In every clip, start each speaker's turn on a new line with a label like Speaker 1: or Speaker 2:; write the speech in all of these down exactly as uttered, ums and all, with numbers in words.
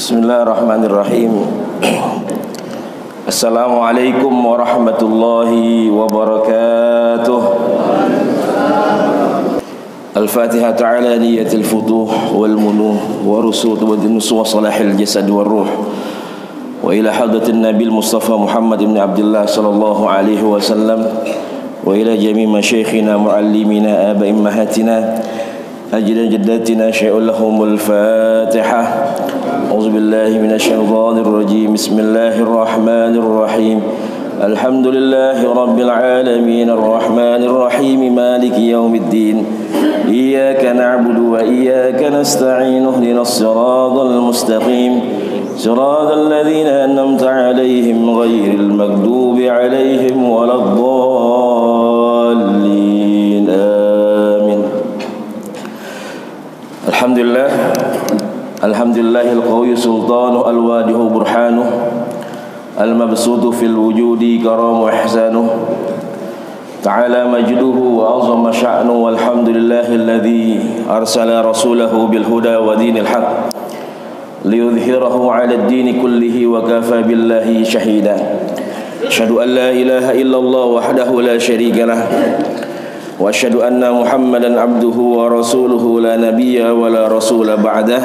Speaker 1: Bismillahirrahmanirrahim. Assalamualaikum warahmatullahi wabarakatuh. Al-Fatihah ta'ala niyatil futuh wal munuh wa rusut wa dinus wa salahil jasad wa ruh wa ila hadratin nabil Mustafa Muhammad ibn Abdullah sallallahu alaihi wasallam wa ila jami' masyayikhina muallimina aba immahatina ajdan jaddatina syai'ul lahumul fatihah. A'udzu billahi minasyaitonir rajim. Bismillahirrahmanir rahim. Alhamdulillahi rabbil alamin arrahmanir rahim maliki yaumiddin. Iyyaka na'budu wa iyyaka nasta'in. Ihdinas siratal mustaqim. Siratal ladzina an'amta 'alaihim ghairil maghdubi 'alaihim waladdallin. Amin. Alhamdulillah. Alhamdulillahil qawiyyu sultanu al-wadihu burhanuh al-mabsutu fil wujudi karamu ihsanuh ta'ala majduhu wa azama sya'nuhu walhamdulillahilladzi arsala rasulahu bil huda wa dinil haq liyudhhirahu 'ala ad-din kullihi wa kafa billahi shahida. Asyhadu an la ilaha illallah wahdahu la syarika lah wa asyhadu anna Muhammadan abduhu wa rasuluhu la nabiyya wa la rasula ba'dah.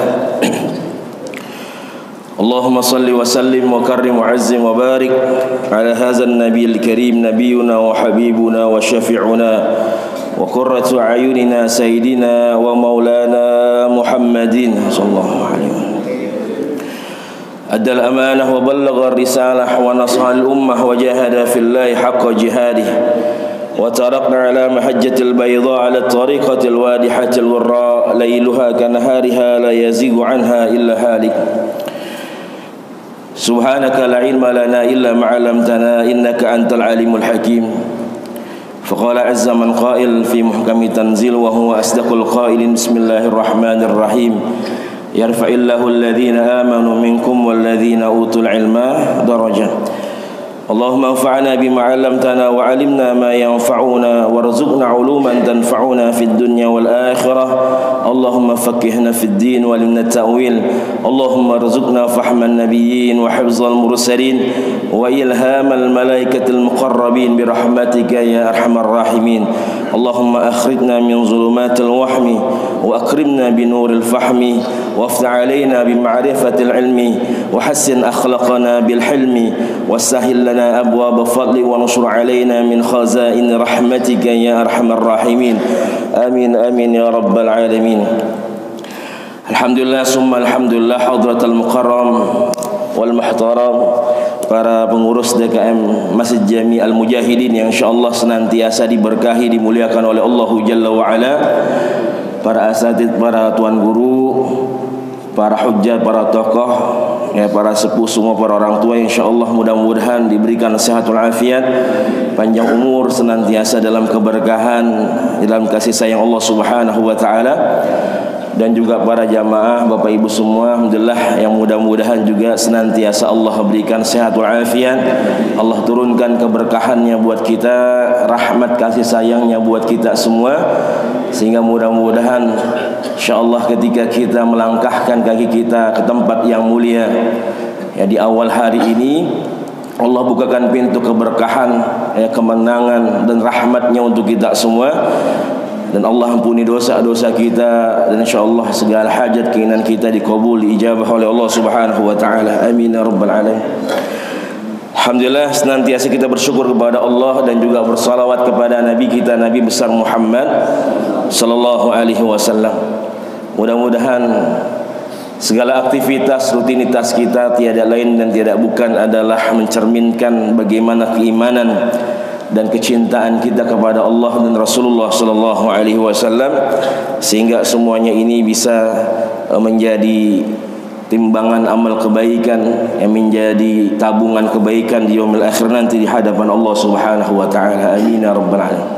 Speaker 1: Allahumma salli wa sallim wa karrim wa azzim wa barik ala hadzal nabiyil karim nabiyyuna wa habibuna wa syafi'una wa qurratu a'yunina sayyidina wa maulana Muhammadin sallallahu alaihi wasallam. Adda al-amanah wa ballagha ar-risalah wa nasaha al-ummah wa jahada fillahi haqqa jihadih. وتركنا على محجة البيضاء على الطريقة الوادحة الوراء ليلها كنهارها لا يزيغ عنها إلا هالك. سبحانك لا علم لنا إلا ما علمتنا إنك أنت العليم الحكيم. فقال عز من قائل في محكم تنزيل وهو أصدق القائل. بسم الله الرحمن الرحيم. يرفع الله الذين آمنوا منكم والذين أوتوا العلم درجة. Allahumma anfa'na bima 'allamtana wa 'allimna ma yanfa'una warzuqna 'uluman tanfa'una fid dunya wal akhirah. Allahumma faqqihna fid din wa 'allimna at-ta'wil. Allahumma arzuqna fahman nabiyyin wa hifzal mursalin wa ilhamal malaikatil muqarrabin bi rahmatika ya arhamar rahimin. Allahumma akhrijna min zulumatil wahmi wa akrimna bi nuril fahmi waftah 'alaina bi ma'rifatil ilmi wa hassin akhlaqana bil hilmi wasahhil lana أبواب فضل ونصر علينا من خزائن رحمتك يا أرحم الراحمين. آمين آمين يا رب العالمين. Alhamdulillah summa alhamdulillah hadratal mukarram wal muhtaram, para pengurus D K M Masjid Jami Al Mujahidin yang insyaallah senantiasa diberkahi dimuliakan oleh Allah Jalla wa Ala, para asatidz, para tuan guru, para hujjah, para tokoh, ya, para sepuh semua, para orang tua, insyaallah mudah-mudahan diberikan sehatul afiat, panjang umur, senantiasa dalam keberkahan, dalam kasih sayang Allah Subhanahu wa taala. Dan juga para jamaah, Bapak Ibu semua, alhamdulillah, yang mudah-mudahan juga senantiasa Allah berikan sehatul afiat, Allah turunkan keberkahannya buat kita, rahmat kasih sayangnya buat kita semua, sehingga mudah-mudahan insyaallah ketika kita melangkahkan kaki kita ke tempat yang mulia, ya, di awal hari ini Allah bukakan pintu keberkahan, ya, kemenangan dan rahmatnya untuk kita semua. Dan Allah ampuni dosa-dosa kita, dan insyaallah segala hajat keinginan kita dikabul, diijabah oleh Allah Subhanahu wa taala. Amin ya rabbal alamin. Alhamdulillah, senantiasa kita bersyukur kepada Allah dan juga bersalawat kepada Nabi kita, Nabi besar Muhammad sallallahu alaihi wasallam. Mudah-mudahan segala aktivitas, rutinitas kita tiada lain dan tiada bukan adalah mencerminkan bagaimana keimanan dan kecintaan kita kepada Allah dan Rasulullah sallallahu alaihi wasallam, sehingga semuanya ini bisa menjadi timbangan amal kebaikan yang menjadi tabungan kebaikan di yaumil akhir nanti di hadapan Allah Subhanahu wa taala. Amin ya rabbal alamin.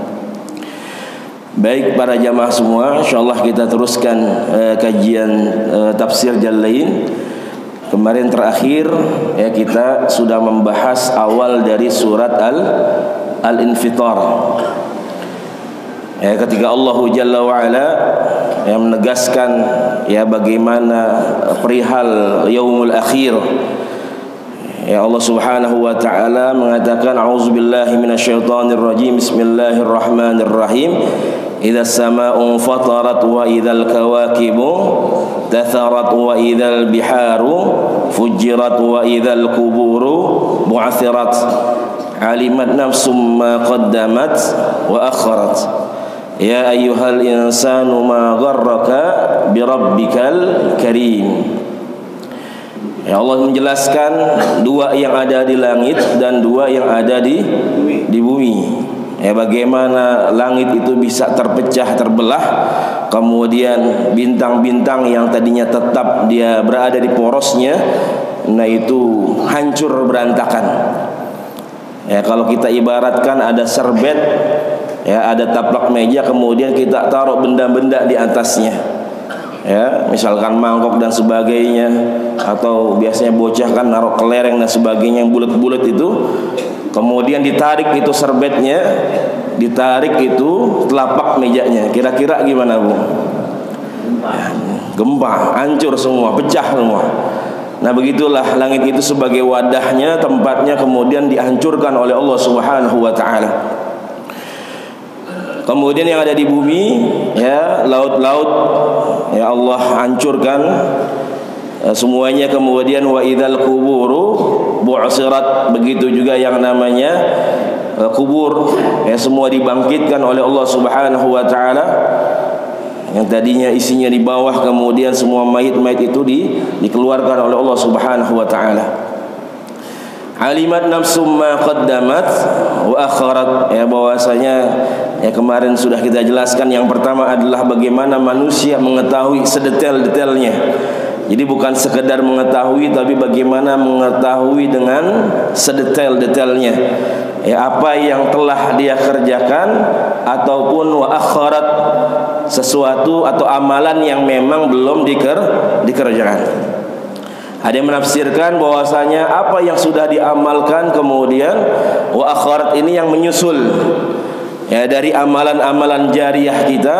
Speaker 1: Baik para jamaah semua, insyaallah kita teruskan uh, kajian uh, tafsir Jalalain. Kemarin terakhir, ya, kita sudah membahas awal dari surat Al Al-Infitar. Ya, ketika Allah Jalla wa Ala yang menegaskan ya bagaimana perihal yaumul akhir, ya Allah Subhanahu wa taala mengatakan a'udzubillahi minasyaitonir rajim, bismillahirrahmanirrahim, idza samaa'u fatarat wa idzal kawakibu tatharat wa idzal biharu fujirat wa idzal quburu bu'athirat alimat nafsum ma qaddamat wa akharat. Ya ayyuhal insanu ma gharraka birabbikal karim. Ya Allah menjelaskan dua yang ada di langit dan dua yang ada di di bumi. Ya, bagaimana langit itu bisa terpecah, terbelah, kemudian bintang-bintang yang tadinya tetap dia berada di porosnya, nah itu hancur berantakan. Ya, kalau kita ibaratkan ada serbet, ya ada taplak meja, kemudian kita taruh benda-benda di atasnya, ya misalkan mangkok dan sebagainya, atau biasanya bocah kan naruh kelereng dan sebagainya yang bulat-bulat itu, kemudian ditarik itu serbetnya, ditarik itu telapak mejanya, kira-kira gimana Bu? Ya, gempa, hancur semua, pecah semua. Nah begitulah langit itu sebagai wadahnya, tempatnya kemudian dihancurkan oleh Allah Subhanahu wa taala. Kemudian yang ada di bumi, ya laut-laut, ya Allah hancurkan uh, semuanya. Kemudian wa idzal quburu bu'sirat, begitu juga yang namanya uh, kubur, ya semua dibangkitkan oleh Allah Subhanahu wa taala. Yang tadinya isinya di bawah, kemudian semua mayit-mayit itu di, dikeluarkan oleh Allah Subhanahu wa taala. Alimat nafsum ma qaddamat wa akharat, ya bahwasanya ya kemarin sudah kita jelaskan, yang pertama adalah bagaimana manusia mengetahui sedetail-detailnya. Jadi bukan sekedar mengetahui, tapi bagaimana mengetahui dengan sedetail-detailnya. Ya apa yang telah dia kerjakan, ataupun wa akharat, sesuatu atau amalan yang memang belum diker, dikerjakan. Ada yang menafsirkan bahwasanya apa yang sudah diamalkan, kemudian wa akharat ini yang menyusul, ya dari amalan-amalan jariah kita,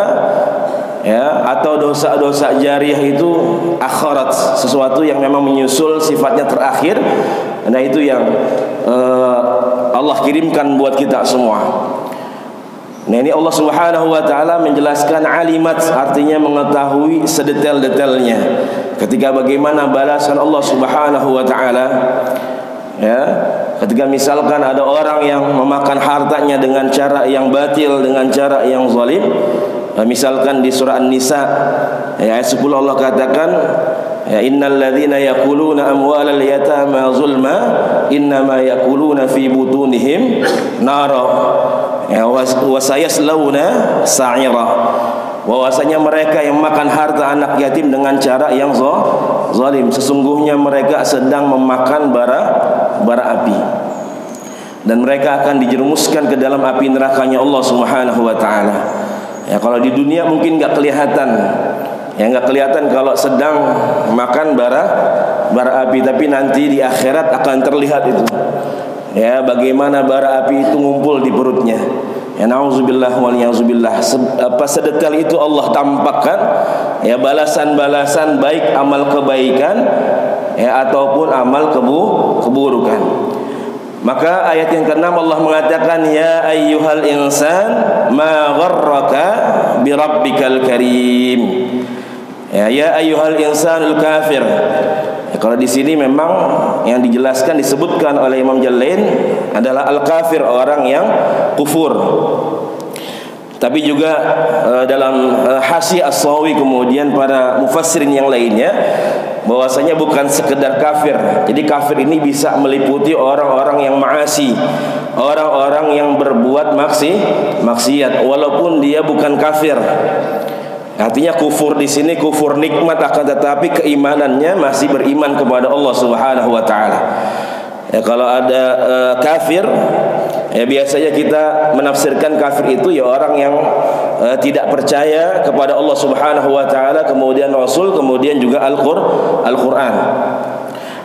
Speaker 1: ya atau dosa-dosa jariah itu akharat, sesuatu yang memang menyusul, sifatnya terakhir. Nah itu yang uh, Allah kirimkan buat kita semua. Nah ini Allah Subhanahu wa taala menjelaskan alimat, artinya mengetahui sedetail-detailnya. Ketika bagaimana balasan Allah Subhanahu wa taala, ya ketika misalkan ada orang yang memakan hartanya dengan cara yang batil, dengan cara yang zalim, misalkan di surah An-Nisa ayat sepuluh Allah katakan, ya innal ladzina yaquluna amwalal yatama zulma innama yaquluna fi butunihim nara ya wa sayaslawna sa'ira, bahwasanya mereka yang makan harta anak yatim dengan cara yang zalim, sesungguhnya mereka sedang memakan bara bara api, dan mereka akan dijerumuskan ke dalam api nerakanya Allah Subhanahu wa taala. Ya kalau di dunia mungkin nggak kelihatan, ya nggak kelihatan kalau sedang makan bara bara api, tapi nanti di akhirat akan terlihat itu. Ya bagaimana bara api itu ngumpul di perutnya. Ya nauzubillah wal yauzubillah. Apa sedetail itu Allah tampakkan, ya balasan-balasan baik amal kebaikan, ya ataupun amal kebu keburukan. Maka ayat yang keenam Allah mengatakan, ya ayyuhal insan ma gharraka birabbikal karim. Ya ya ayyuhal insanul kafir. Ya, kalau di sini memang yang dijelaskan disebutkan oleh Imam Jalain adalah al-kafir, orang yang kufur. Tapi juga uh, dalam uh, Hasyi As-Sawi, kemudian para mufassirin yang lainnya, bahwasanya bukan sekedar kafir. Jadi kafir ini bisa meliputi orang-orang yang ma'asi, orang-orang yang berbuat maksi, maksiat, walaupun dia bukan kafir. Artinya kufur di sini kufur nikmat, akan tetapi keimanannya masih beriman kepada Allah Subhanahu wa taala. Ya, kalau ada uh, kafir, ya biasanya kita menafsirkan kafir itu ya orang yang uh, tidak percaya kepada Allah Subhanahu wa taala, kemudian Rasul, kemudian juga Al-Qur'an.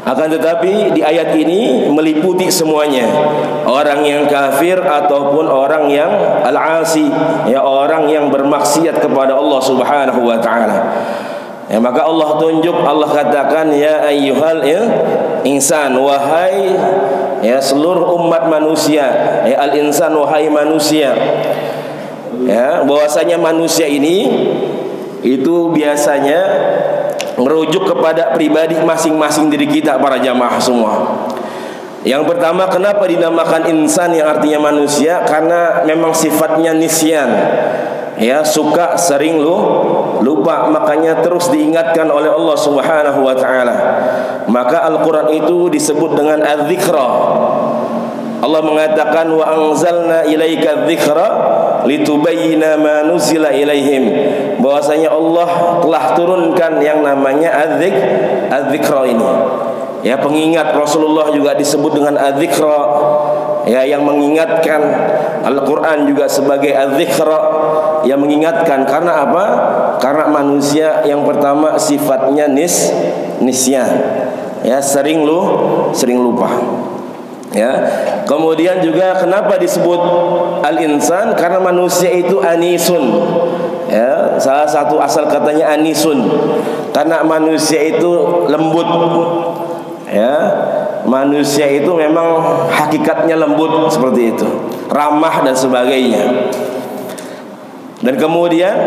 Speaker 1: Akan tetapi di ayat ini meliputi semuanya, orang yang kafir ataupun orang yang al-asi, ya orang yang bermaksiat kepada Allah Subhanahu wa taala. Ya, maka Allah tunjuk, Allah katakan ya ayyuhal ya, insan, wahai ya seluruh umat manusia, ya al-insan, wahai manusia. Ya, bahwasanya manusia ini itu biasanya merujuk kepada pribadi masing-masing diri kita, para jamaah semua. Yang pertama, kenapa dinamakan insan yang artinya manusia? Karena memang sifatnya nisyan, ya suka sering lu lupa, makanya terus diingatkan oleh Allah Subhanahu wa taala. Maka Al-Qur'an itu disebut dengan adz-dzikra. Allah mengatakan wa anzalna ilaika adz-dzikra litubayyina ma nuzila ilaihim, bahwasanya Allah telah turunkan yang namanya adz-dzik adz-dzikra ini. Ya, pengingat. Rasulullah juga disebut dengan adz-dzikra, ya yang mengingatkan. Al-Qur'an juga sebagai adz-dzikra yang mengingatkan. Karena apa? Karena manusia yang pertama sifatnya nis nisyan, ya sering lu sering lupa. Ya, kemudian juga kenapa disebut al-insan? Karena manusia itu anisun. Ya, salah satu asal katanya anisun, karena manusia itu lembut. Ya, manusia itu memang hakikatnya lembut seperti itu, ramah dan sebagainya. Dan kemudian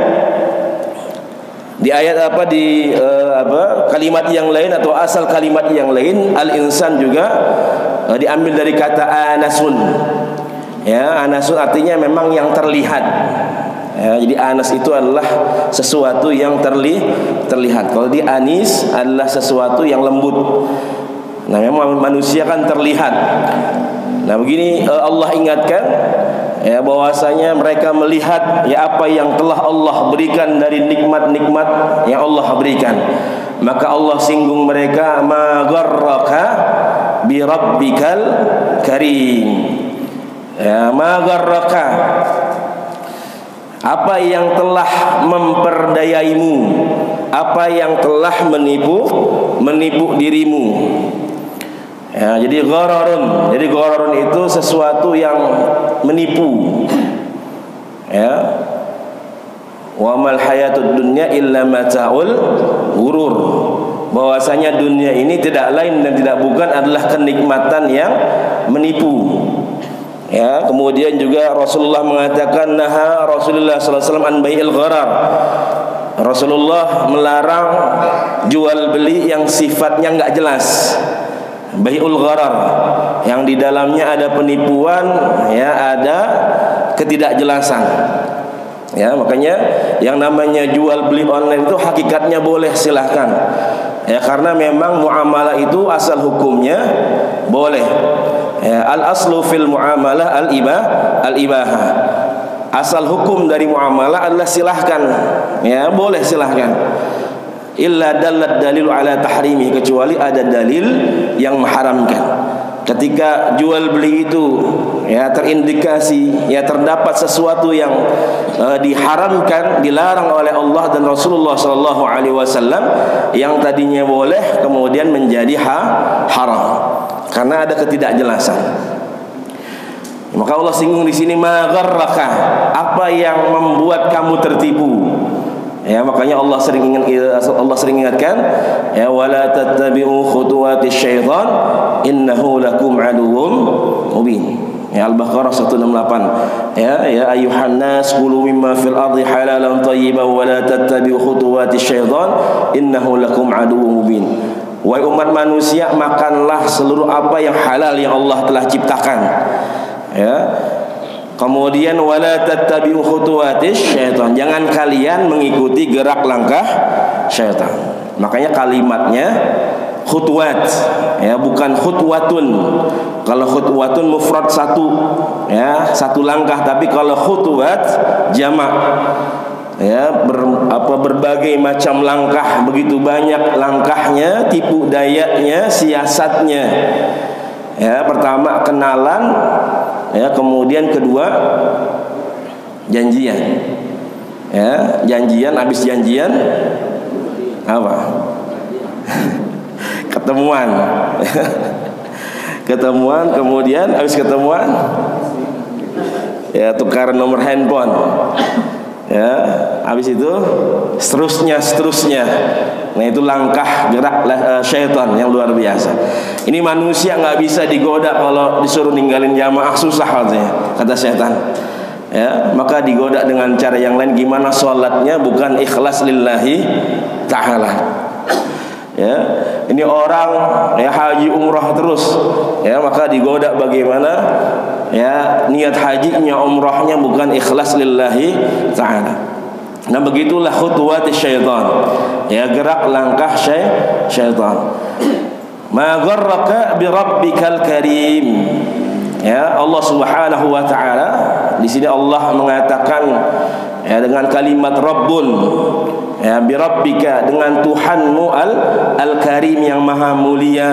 Speaker 1: di ayat apa di uh, apa kalimat yang lain atau asal kalimat yang lain, al-insan juga uh, diambil dari kata anasun. Ya, anasun artinya memang yang terlihat. Ya, jadi anas itu adalah sesuatu yang terli terlihat. Kalau di anis adalah sesuatu yang lembut. Nah, memang manusia kan terlihat. Nah, begini uh, Allah ingatkan, ya bahwasanya mereka melihat ya apa yang telah Allah berikan dari nikmat-nikmat yang Allah berikan. Maka Allah singgung mereka, ma gharraka bi rabbikal karim. Ya, ma gharraka, apa yang telah memperdayaimu, apa yang telah menipu menipu dirimu. Ya, jadi ghararun, jadi ghararun itu sesuatu yang menipu. Ya. Wa mal hayatud dunya illa mata'ul ghurur. Bahwasanya dunia ini tidak lain dan tidak bukan adalah kenikmatan yang menipu. Ya, kemudian juga Rasulullah mengatakan naha Rasulullah sallallahu alaihi wasallam an bai'il gharar. Rasulullah melarang jual beli yang sifatnya enggak jelas. Bai'ul gharar, yang di dalamnya ada penipuan, ya ada ketidakjelasan. Ya, makanya yang namanya jual beli online itu hakikatnya boleh, silahkan. Ya, karena memang muamalah itu asal hukumnya boleh. Ya, al aslu fil muamalah al ibah al ibaha. Asal hukum dari muamalah adalah silahkan. Ya, boleh silahkan. Illa dallat dalilu ala tahrimi, kecuali ada dalil yang mengharamkan. Ketika jual beli itu ya terindikasi, ya terdapat sesuatu yang uh, diharamkan, dilarang oleh Allah dan Rasulullah sallallahu alaihi wasallam, yang tadinya boleh kemudian menjadi ha, haram karena ada ketidakjelasan. Maka Allah singgung di sini, ma gharraka, apa yang membuat kamu tertipu. Ya, makanya Allah sering ingat, Allah sering ingatkan, ya wala tattabi'u khutuwatis syaitan innahu lakum aduwwum mubin. Ya, Al-Baqarah seratus enam puluh delapan. Ya, ya ayuhan nas kulu mimma fil ardi halalan thayyiban wa la tattabi'u khutuwatis syaitan innahu lakum aduwwum mubin. Wahai umat manusia, makanlah seluruh apa yang halal yang Allah telah ciptakan. Ya. Kemudian wala tattabi'u khutuwatis syaitan, jangan kalian mengikuti gerak langkah syaitan. Makanya kalimatnya khutwat, ya bukan khutwatun. Kalau khutwatun mufrad satu, ya satu langkah, tapi kalau khutwat jamak. Ya, ber, apa berbagai macam langkah, begitu banyak langkahnya, tipu dayanya, siasatnya. Ya, pertama kenalan, ya kemudian kedua janjian. Ya, janjian, habis janjian apa? Kata ketemuan. Ketemuan, kemudian habis ketemuan ya tukar nomor handphone. Ya, habis itu seterusnya seterusnya. Nah, itu langkah gerak uh, syaitan yang luar biasa. Ini manusia nggak bisa digoda kalau disuruh ninggalin jamaah, susah katanya, kata syaitan. Ya, maka digoda dengan cara yang lain. Gimana sholatnya bukan ikhlas lillahi ta'ala. Ya, ini orang ya haji umrah terus, ya maka digoda bagaimana ya niat hajinya umrahnya bukan ikhlas lillahi ta'ala. Nah, begitulah khutuwat syaitan, ya gerak langkah syaitan. Ma gharraka bi rabbikal karim. Ya, Allah Subhanahu wa taala di sini Allah mengatakan ya dengan kalimat Rabbun, ya bi rabbika, dengan Tuhanmu al al-karim yang maha mulia,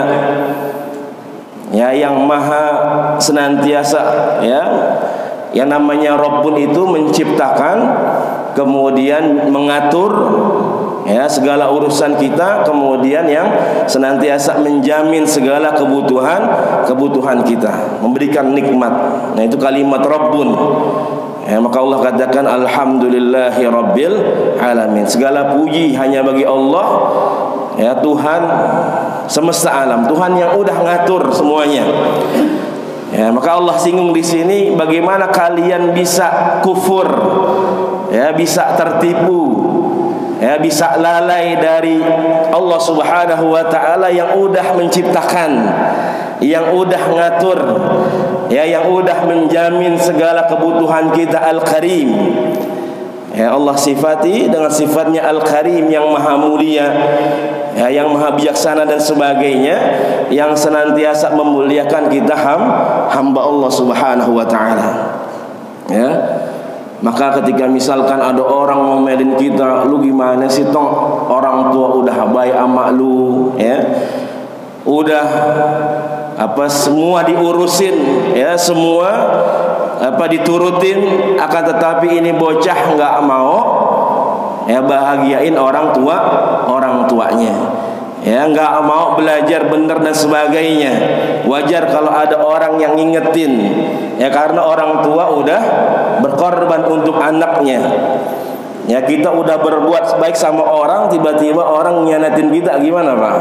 Speaker 1: ya yang maha senantiasa, ya yang namanya Rabbun itu menciptakan kemudian mengatur ya segala urusan kita, kemudian yang senantiasa menjamin segala kebutuhan kebutuhan kita, memberikan nikmat. Nah, itu kalimat Rabbun. Ya, maka Allah katakan alhamdulillahi rabbil alamin. Segala puji hanya bagi Allah, ya Tuhan semesta alam, Tuhan yang udah ngatur semuanya. Ya, maka Allah singgung di sini bagaimana kalian bisa kufur, ya bisa tertipu, ya bisa lalai dari Allah Subhanahu wa taala yang udah menciptakan, yang udah ngatur, ya yang udah menjamin segala kebutuhan kita, Al-Karim. Ya, Allah sifati dengan sifatnya Al-Karim yang maha mulia, ya yang maha bijaksana dan sebagainya, yang senantiasa memuliakan kita ham, hamba Allah Subhanahu wa taala. Ya. Maka ketika misalkan ada orang ngomelin kita, lu gimana sih tong, orang tua udah baik sama lu, ya udah apa semua diurusin, ya semua apa diturutin, akan tetapi ini bocah nggak mau ya bahagiain orang tua orang tuanya, ya nggak mau belajar benar dan sebagainya. Wajar kalau ada orang yang ngingetin, ya karena orang tua udah berkorban untuk anaknya. Ya kita udah berbuat baik sama orang, tiba-tiba orang nyianatin kita, gimana Pak?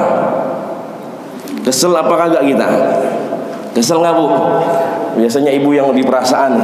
Speaker 1: Kesel apa kagak kita? Kesel nggak Bu? Biasanya ibu yang di perasaan.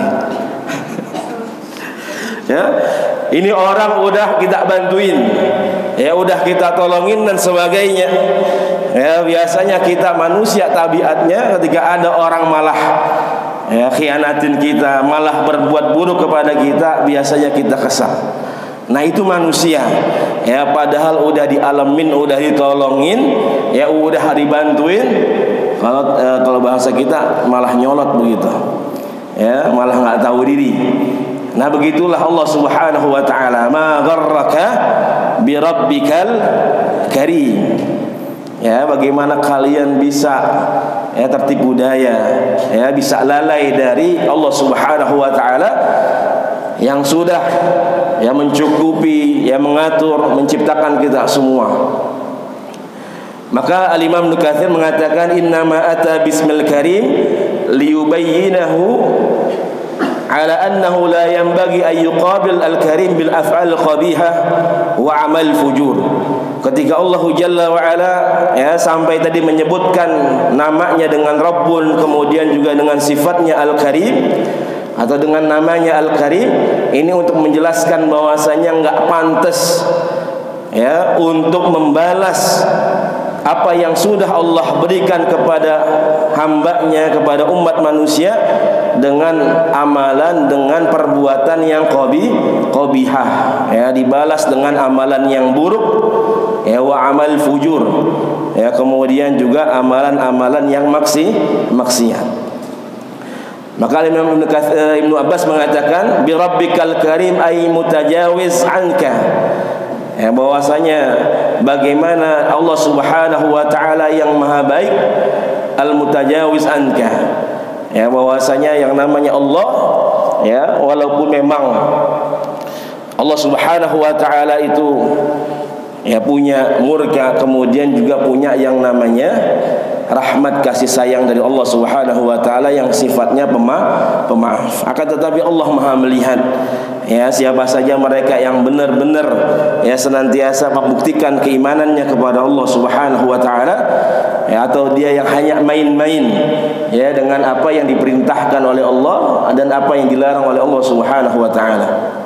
Speaker 1: Ya, ini orang udah kita bantuin, ya udah kita tolongin dan sebagainya. Ya biasanya kita manusia tabiatnya ketika ada orang malah ya khianatin kita, malah berbuat buruk kepada kita, biasanya kita kesal. Nah itu manusia, ya padahal udah dialamin, udah ditolongin, ya udah dibantuin. Kalau eh, kalau bahasa kita malah nyolot begitu, ya malah nggak tahu diri. Nah begitulah Allah Subhanahu wa taala, ma gharraka bi rabbikal karim. Ya bagaimana kalian bisa ya tertipu daya, ya bisa lalai dari Allah Subhanahu wa taala yang sudah ya mencukupi, ya mengatur, menciptakan kita semua. Maka Al-Imam Ibnu Katsir mengatakan innama ata bismil karim liyubayyinahu ala annahu la yanbaghi an yuqabil al-karim bil af'al qabihah wa amal fujur. Ketika Allah Jalla wa Ala ya sampai tadi menyebutkan namanya dengan Rabbun, kemudian juga dengan sifatnya Al-Karim atau dengan namanya Al-Karim, ini untuk menjelaskan bahwasanya enggak pantas ya untuk membalas apa yang sudah Allah berikan kepada hambanya, kepada umat manusia dengan amalan, dengan perbuatan yang qabi, qabihah, ya dibalas dengan amalan yang buruk, ya wa amal fujur, ya kemudian juga amalan-amalan yang maksi maksiat. Maka Imam Ibnu Abbas mengatakan bi rabbikal karim ay mutajawiz anka, ya bahwasanya bagaimana Allah Subhanahu wa taala yang maha baik, al mutajawiz anka, ya bahwasanya yang namanya Allah ya walaupun memang Allah Subhanahu wa taala itu ya punya murka, kemudian juga punya yang namanya rahmat kasih sayang dari Allah Subhanahu wa taala yang sifatnya pema pemaaf. Akan tetapi Allah Maha melihat ya siapa saja mereka yang benar-benar ya senantiasa membuktikan keimanannya kepada Allah Subhanahu wa taala, ya, atau dia yang hanya main-main ya dengan apa yang diperintahkan oleh Allah dan apa yang dilarang oleh Allah Subhanahu wa taala.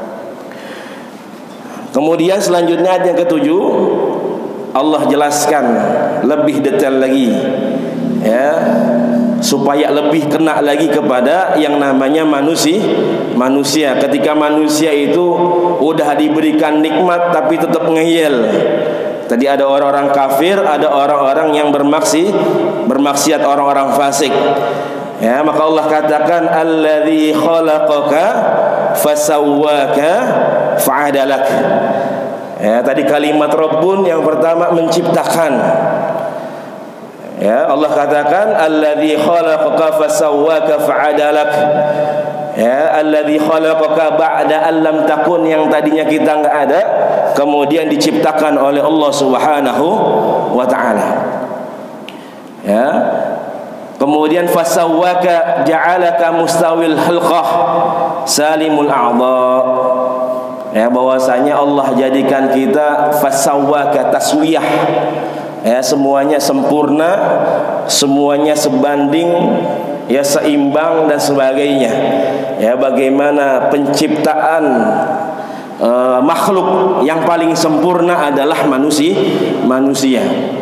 Speaker 1: Kemudian selanjutnya ayat yang ketujuh, Allah jelaskan lebih detail lagi ya supaya lebih kena lagi kepada yang namanya manusia manusia ketika manusia itu udah diberikan nikmat tapi tetap ngeyel. Tadi ada orang-orang kafir, ada orang-orang yang bermaksi bermaksiat, orang-orang fasik. Ya, maka Allah katakan alladzi khalaqaka fasawwaka fa'adalak. Ya, tadi kalimat Rabbun yang pertama menciptakan. Ya, Allah katakan alladzi khalaqaka fasawwaka fa'adalak. Ya, alladzi khalaqaka ba'da an lam takun, yang tadinya kita enggak ada kemudian diciptakan oleh Allah Subhanahu wa taala. Ya. Kemudian fasawwaka ja'alaka mustawil halqah salimul a'dha. Ya, bahwasanya Allah jadikan kita fasawwaka taswiyah. Ya, semuanya sempurna, semuanya sebanding, ya seimbang dan sebagainya. Ya, bagaimana penciptaan uh, makhluk yang paling sempurna adalah manusia, manusia.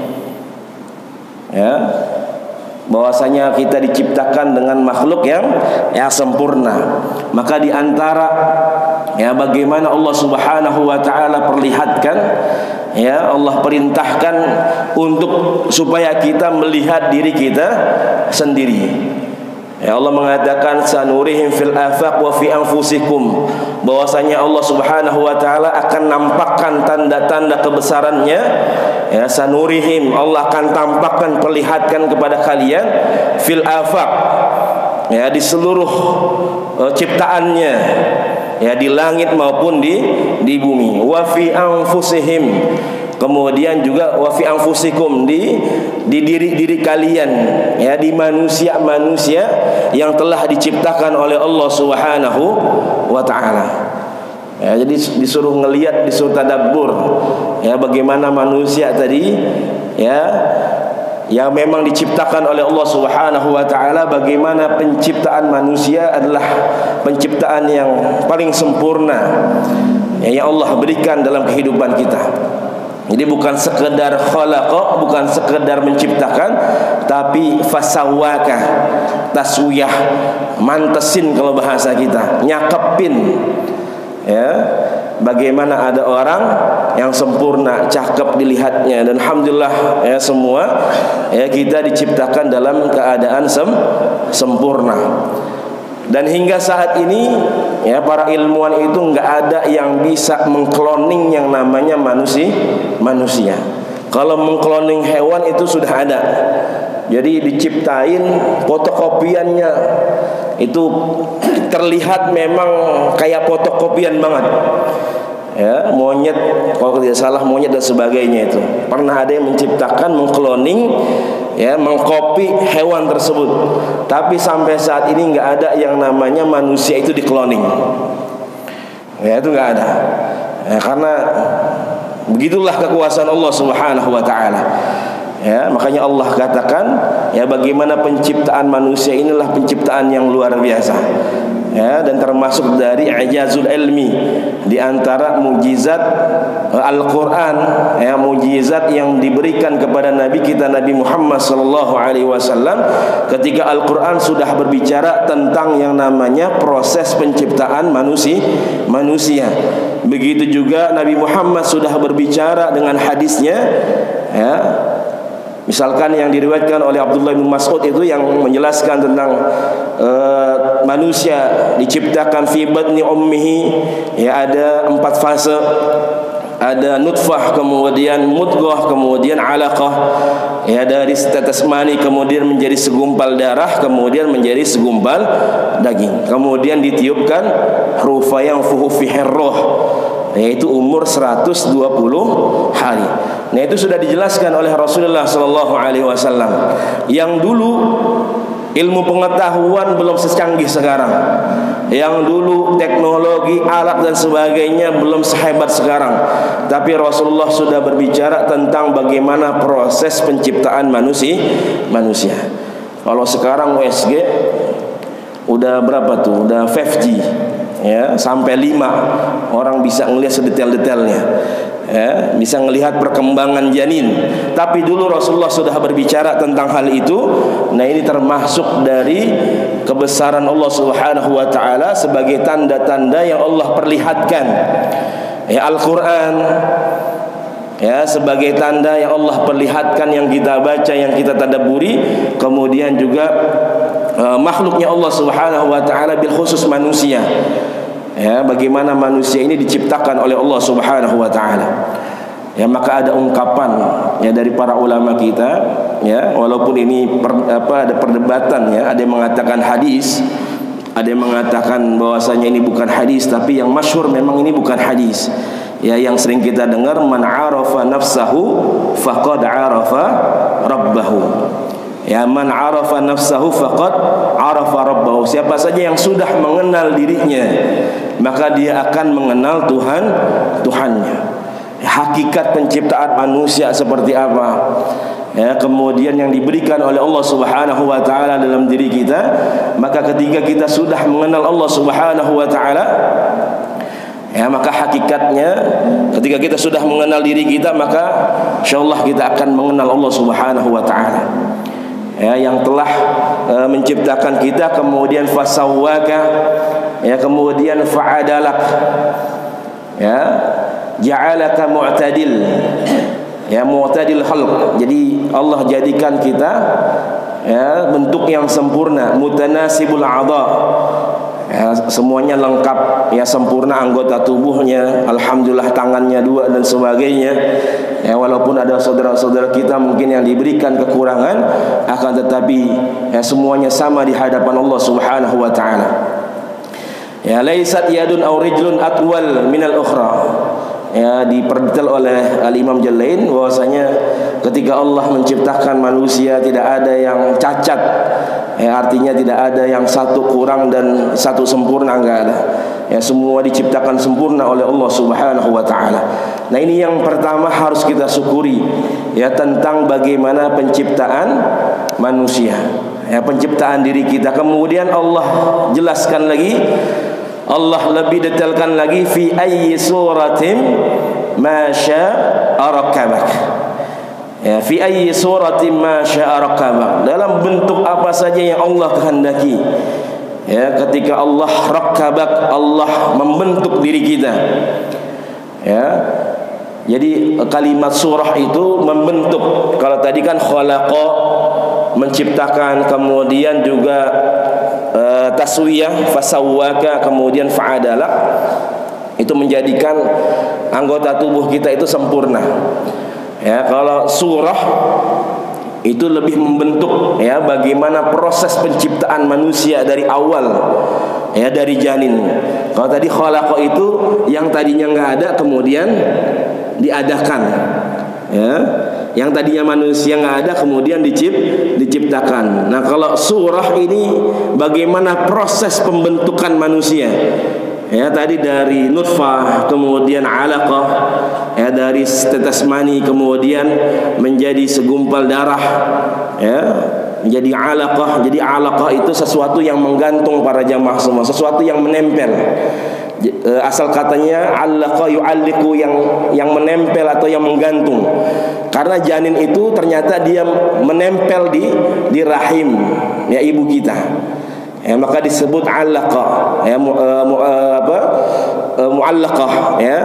Speaker 1: Ya. Bahwasanya kita diciptakan dengan makhluk yang yang sempurna. Maka di antara ya bagaimana Allah Subhanahu wa taala perlihatkan, ya Allah perintahkan untuk supaya kita melihat diri kita sendiri. Ya, Allah mengatakan sanurihim fil afaq wa fi anfusikum, bahwasanya Allah Subhanahu wa taala akan nampakkan tanda-tanda kebesarannya. Ya, sanurihim, Allah akan tampakkan, perlihatkan kepada kalian fil afaq, ya di seluruh uh, ciptaannya, ya di langit maupun di di bumi. Wa fi anfusihim, kemudian juga wa fi anfusikum, di di diri-diri kalian, ya di manusia-manusia yang telah diciptakan oleh Allah Subhanahu wa taala. Ya, jadi disuruh ngelihat, disuruh tadabbur, ya bagaimana manusia tadi, ya yang memang diciptakan oleh Allah Subhanahu wa taala, bagaimana penciptaan manusia adalah penciptaan yang paling sempurna, ya, yang Allah berikan dalam kehidupan kita. Jadi bukan sekedar khalaqa, bukan sekedar menciptakan, tapi fasawwaka, taswiyah, mantesin kalau bahasa kita, nyakepin. Ya, bagaimana ada orang yang sempurna, cakep dilihatnya, dan alhamdulillah ya semua ya kita diciptakan dalam keadaan sem sempurna. Dan hingga saat ini ya para ilmuwan itu nggak ada yang bisa mengkloning yang namanya manusia manusia. Kalau mengkloning hewan itu sudah ada. Jadi diciptain fotokopiannya itu terlihat memang kayak fotokopian banget. Ya, monyet, kalau tidak salah monyet dan sebagainya itu. Pernah ada yang menciptakan, mengkloning, ya, mengkopi hewan tersebut. Tapi sampai saat ini nggak ada yang namanya manusia itu dikloning. Ya, itu nggak ada. Ya, karena begitulah kekuasaan Allah Subhanahu wa taala. Ya, makanya Allah katakan, ya bagaimana penciptaan manusia inilah penciptaan yang luar biasa. Ya, dan termasuk dari ijazul ilmi, di antara mukjizat Al-Qur'an, ya mukjizat yang diberikan kepada Nabi kita Nabi Muhammad sallallahu alaihi wasallam ketika Al-Qur'an sudah berbicara tentang yang namanya proses penciptaan manusia manusia. Begitu juga Nabi Muhammad sudah berbicara dengan hadisnya, ya. Misalkan yang diriwayatkan oleh Abdullah bin Mas'ud itu yang menjelaskan tentang uh, manusia diciptakan fi batni ummihi, ya ada empat fase. Ada nutfah, kemudian mudghah, kemudian alaqah, ya dari tetes mani kemudian menjadi segumpal darah, kemudian menjadi segumpal daging, kemudian ditiupkan rufa yang fuhu fihi ruh, yaitu umur seratus dua puluh hari. Nah, itu sudah dijelaskan oleh Rasulullah sallallahu alaihi wasallam. Yang dulu ilmu pengetahuan belum secanggih sekarang, yang dulu teknologi, alat dan sebagainya belum sehebat sekarang, tapi Rasulullah sudah berbicara tentang bagaimana proses penciptaan manusia. Manusia. Kalau sekarang U S G udah berapa tuh? Udah lima G, ya, sampai lima orang bisa ngelihat sedetail-detailnya. Ya, bisa melihat perkembangan janin. Tapi dulu Rasulullah sudah berbicara tentang hal itu. Nah, ini termasuk dari kebesaran Allah Subhanahu wa taala sebagai tanda-tanda yang Allah perlihatkan. Ya, Al-Qur'an, ya, sebagai tanda yang Allah perlihatkan, yang kita baca, yang kita tadabburi. Kemudian juga uh, makhluknya Allah Subhanahu wa taala, bil khusus manusia. Ya, bagaimana manusia ini diciptakan oleh Allah Subhanahu wa taala. Ya, maka ada ungkapan ya dari para ulama kita, ya, walaupun ini per, apa ada perdebatan, ya, ada yang mengatakan hadis, ada yang mengatakan bahwasanya ini bukan hadis, tapi yang masyhur memang ini bukan hadis. Ya, yang sering kita dengar, man arafa nafsahu faqad arafa rabbahu. Ya, man arafa nafsahu faqad arafa rabbahu. Siapa saja yang sudah mengenal dirinya, maka dia akan mengenal Tuhan Tuhannya. Hakikat penciptaan manusia seperti apa? Ya, kemudian yang diberikan oleh Allah Subhanahu wa taala dalam diri kita, maka ketika kita sudah mengenal Allah Subhanahu wa taala, ya, maka hakikatnya ketika kita sudah mengenal diri kita, maka insyaallah kita akan mengenal Allah Subhanahu wa taala. Ya, yang telah e, menciptakan kita, kemudian fasawwaka, ya, kemudian fa'adalak, ya, ja'alaka mu'tadil, ya, mu'tadil khalq. Jadi Allah jadikan kita, ya, bentuk yang sempurna, mutanasibul a'dha, ya, semuanya lengkap, ya, sempurna anggota tubuhnya, alhamdulillah tangannya dua dan sebagainya. Ya, walaupun ada saudara-saudara kita mungkin yang diberikan kekurangan, akan tetapi ya, semuanya sama di hadapan Allah Subhanahu wa taala. Ya, laisat yadun aw rijlun atwal minal ukhra. Ya, diperdetail oleh Al-Imam Jalain bahwasanya ketika Allah menciptakan manusia tidak ada yang cacat. Ya, artinya tidak ada yang satu kurang dan satu sempurna, enggak ada. Ya, semua diciptakan sempurna oleh Allah Subhanahu wa taala. Nah, ini yang pertama harus kita syukuri, ya, tentang bagaimana penciptaan manusia, ya, penciptaan diri kita. Kemudian Allah jelaskan lagi, Allah lebih detailkan lagi, fi ayyi suratin ma syaa rakabak. Ya, fi ayyi suratin ma syaa rakabak, dalam bentuk apa saja yang Allah kehendaki. Ya, ketika Allah rakabak, Allah membentuk diri kita. Ya, jadi kalimat surah itu membentuk. Kalau tadi kan khalaqa, menciptakan, kemudian juga uh, taswiyah, fasawwaka, kemudian fa'adalak, itu menjadikan anggota tubuh kita itu sempurna. Ya, kalau surah itu lebih membentuk, ya, bagaimana proses penciptaan manusia dari awal, ya, dari janin. Kalau tadi khalaqa itu yang tadinya nggak ada kemudian diadakan, ya, yang tadinya manusia nggak ada kemudian dicipt, diciptakan. Nah, kalau surah ini bagaimana proses pembentukan manusia, ya, tadi dari nutfah, kemudian alaqah, ya, dari tetes mani, kemudian menjadi segumpal darah, ya, menjadi alaqah. Jadi alaqah itu sesuatu yang menggantung para jamaah semua, sesuatu yang menempel. Asal katanya allaqa yu'alliqu, yang yang menempel atau yang menggantung. Karena janin itu ternyata dia menempel di di rahim, ya, ibu kita. Ya, maka disebut alaqah, ya, mu, uh, mu, uh, apa? Uh, muallaqah, ya.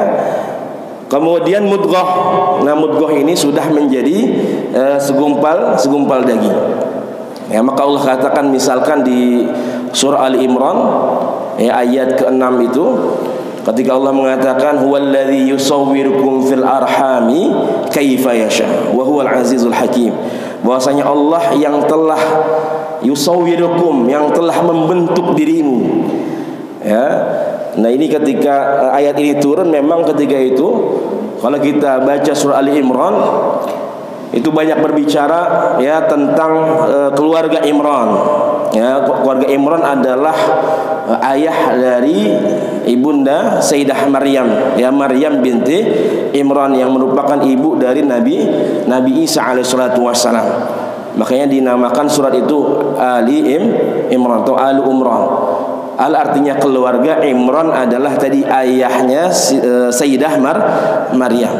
Speaker 1: Kemudian mudghah. Nah, mudghah ini sudah menjadi uh, segumpal segumpal daging. Ya, maka Allah katakan misalkan di surah Ali Imran, ya, ayat keenam itu, ketika Allah mengatakan huwallazi yusawwirukum fil arhami kaifa yasha wa huwal azizul hakim, bahwasanya Allah yang telah yusawwirukum, yang telah membentuk dirimu, ya, Nah ini ketika ayat ini turun, memang ketika itu kalau kita baca surah Ali Imran itu banyak berbicara ya tentang uh, keluarga Imran. Ya, keluarga Imran adalah uh, ayah dari ibunda Sayyidah Maryam, ya Maryam binti Imran yang merupakan ibu dari Nabi Nabi Isa alaihissalatu wassalam. Makanya dinamakan surat itu Ali Im, Imran atau Al Umran. Al artinya keluarga, Imran adalah tadi ayahnya uh, Sayyidah Mar, Maryam.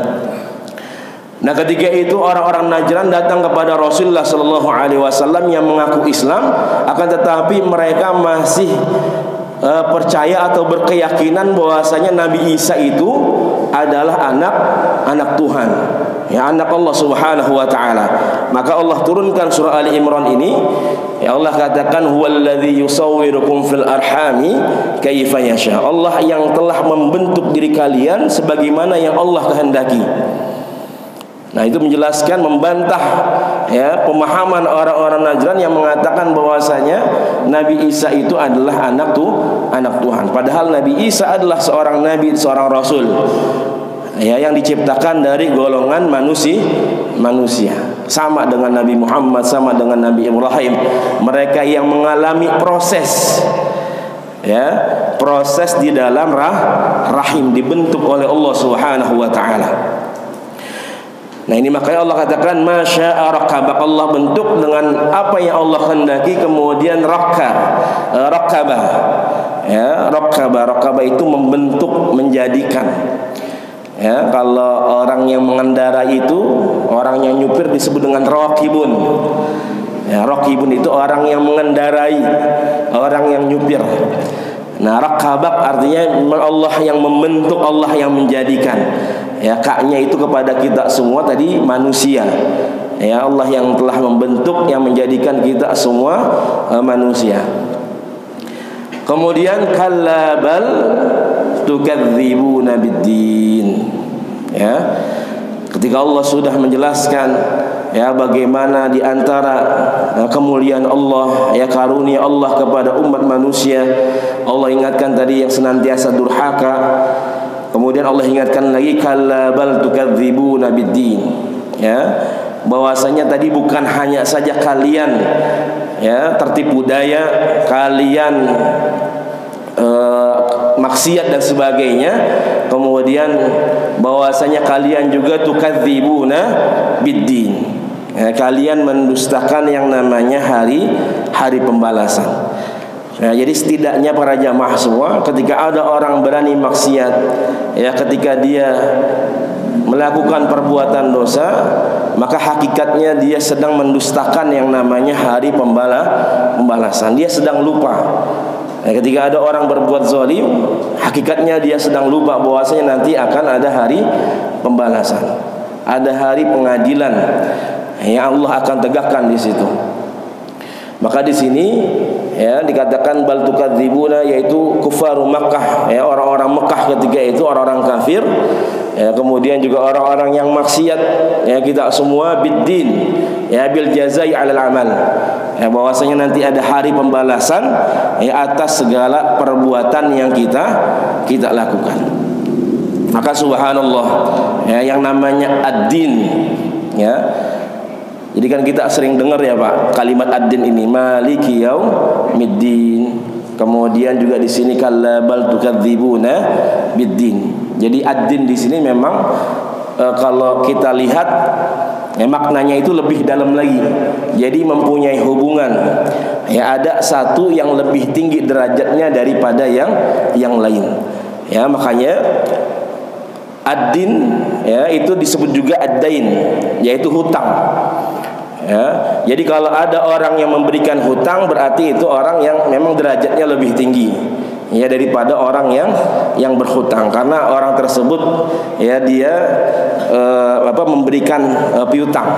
Speaker 1: Nah ketika itu orang-orang Najran datang kepada Rasulullah Sallallahu Alaihi Wasallam yang mengaku Islam, akan tetapi mereka masih uh, percaya atau berkeyakinan bahwasanya Nabi Isa itu adalah anak anak Tuhan, ya anak Allah Subhanahu Wa Taala. Maka Allah turunkan surah Ali Imran ini. Ya Allah katakan huwallazi yusawwirukum fil arhami kaifa yasha. Allah yang telah membentuk diri kalian sebagaimana yang Allah kehendaki. Nah itu menjelaskan, membantah ya pemahaman orang-orang Najran yang mengatakan bahwasanya Nabi Isa itu adalah anak tuh anak Tuhan. Padahal Nabi Isa adalah seorang nabi, seorang rasul ya yang diciptakan dari golongan manusia manusia. Sama dengan Nabi Muhammad, sama dengan Nabi Ibrahim. Mereka yang mengalami proses ya, proses di dalam rah, rahim dibentuk oleh Allah Subhanahu wa taala. Nah ini makanya Allah katakan masya'a rakabak, Allah bentuk dengan apa yang Allah kehendaki, kemudian rakab, rakabah ya, rakabah, rakabah itu membentuk, menjadikan. Ya, kalau orang yang mengendara itu, orang yang nyupir disebut dengan raqibun. Ya, raqibun itu orang yang mengendarai, orang yang nyupir. Nah, rakabak artinya Allah yang membentuk, Allah yang menjadikan. Ya, kaknya itu kepada kita semua tadi manusia. Ya, Allah yang telah membentuk, yang menjadikan kita semua uh, manusia. Kemudian kallabal tukadzibuna biddin. Ya. Ketika Allah sudah menjelaskan ya bagaimana di antara ya, kemuliaan Allah, ya karunia Allah kepada umat manusia, Allah ingatkan tadi yang senantiasa durhaka. Kemudian Allah ingatkan lagi kallabal tukadzibuna biddin. Ya, bahwasanya tadi bukan hanya saja kalian ya tertipu daya, kalian uh, maksiat dan sebagainya, kemudian bahwasanya kalian juga tukadzibuna biddin. Ya, kalian mendustakan yang namanya hari hari pembalasan. Nah, jadi setidaknya para jamaah semua, ketika ada orang berani maksiat, ya ketika dia melakukan perbuatan dosa, maka hakikatnya dia sedang mendustakan yang namanya hari pembala, pembalasan. Dia sedang lupa. Nah, ketika ada orang berbuat zalim, hakikatnya dia sedang lupa bahwasanya nanti akan ada hari pembalasan, ada hari pengadilan yang Allah akan tegakkan di situ. Maka di sini ya dikatakan bal tukadzibuna, yaitu kufaru Makkah, ya orang-orang Mekah ketika itu, orang-orang kafir. Ya, kemudian juga orang-orang yang maksiat, ya kita semua biddin, ya bil jazai alal amal. Ya, bahwasanya nanti ada hari pembalasan ya atas segala perbuatan yang kita kita lakukan. Maka subhanallah, ya yang namanya ad-din, ya. Jadi kan kita sering dengar ya Pak kalimat ad-din ini, maliki yaumiddin. Kemudian juga di sini kallabal tukadzibuna biddin. Jadi ad-din di sini memang e, kalau kita lihat ya, maknanya itu lebih dalam lagi. Jadi mempunyai hubungan. Ya ada satu yang lebih tinggi derajatnya daripada yang yang lain. Ya makanya ad-din ya itu disebut juga ad-dain, yaitu hutang. Ya, jadi kalau ada orang yang memberikan hutang, berarti itu orang yang memang derajatnya lebih tinggi ya daripada orang yang yang berhutang, karena orang tersebut ya dia eh, apa memberikan eh, piutang.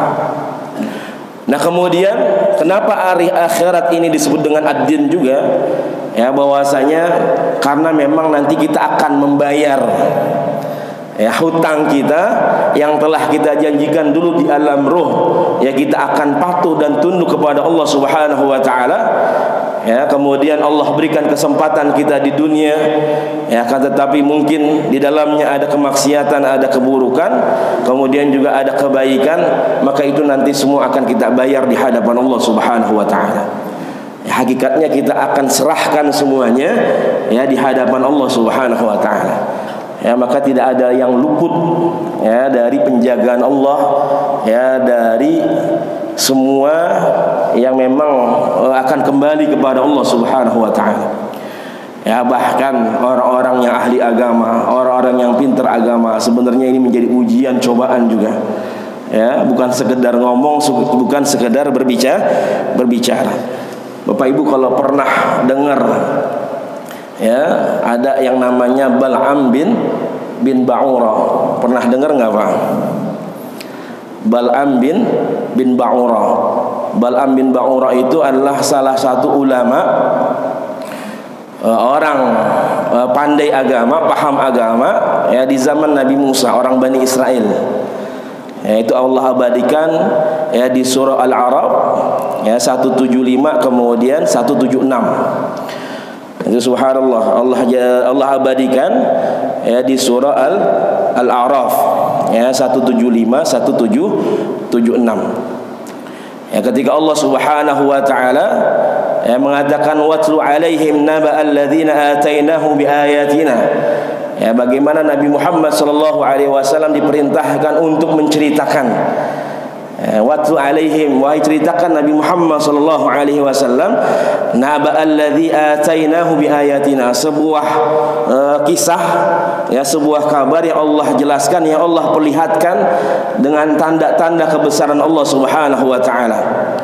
Speaker 1: Nah kemudian kenapa hari akhirat ini disebut dengan ad-din juga? Ya bahwasanya karena memang nanti kita akan membayar ya hutang kita yang telah kita janjikan dulu di alam ruh, ya kita akan patuh dan tunduk kepada Allah Subhanahu wa taala. ya, kemudian Allah berikan kesempatan kita di dunia, ya, akan tetapi mungkin di dalamnya ada kemaksiatan, ada keburukan, kemudian juga ada kebaikan, maka itu nanti semua akan kita bayar di hadapan Allah Subhanahu wa taala. Ya, hakikatnya kita akan serahkan semuanya, ya, di hadapan Allah Subhanahu wa taala. Ya, maka tidak ada yang luput, ya, dari penjagaan Allah, ya, dari semua yang memang uh, akan kembali kepada Allah Subhanahu wa taala. Ya, bahkan orang-orang yang ahli agama, orang-orang yang pintar agama, sebenarnya ini menjadi ujian, cobaan juga. Ya, bukan sekedar ngomong, bukan sekedar berbicara, berbicara. Bapak Ibu kalau pernah dengar, ya, ada yang namanya Bal'am bin bin Ba'ura, pernah dengar nggak Pak? Bal'am bin bin Ba'ura. Bal'am bin Ba'ura itu adalah salah satu ulama, uh, orang uh, pandai agama, paham agama, ya, di zaman Nabi Musa, orang Bani Israel. Yaitu Allah abadikan, ya, di surah Al-A'raf, ya, seratus tujuh puluh lima kemudian seratus tujuh puluh enam. Itu subhanallah, Allah Allah abadikan, ya, di surah Al Al-A'raf, ya, seratus tujuh puluh lima seratus tujuh puluh enam. Ya, ketika Allah Subhanahu wa taala, ya, mengatakan watlu alaihim naba'al ladzina atainahu biayatina. Ya, bagaimana Nabi Muhammad sallallahu alaihi wasallam diperintahkan untuk menceritakan, ya, watlu alaihim, wahai ceritakan Nabi Muhammad sallallahu alaihi wasallam, naba'al ladzi atainahu biayatina, sebuah uh, kisah, ya, sebuah kabar yang Allah jelaskan, yang Allah perlihatkan dengan tanda-tanda kebesaran Allah Subhanahu wa taala.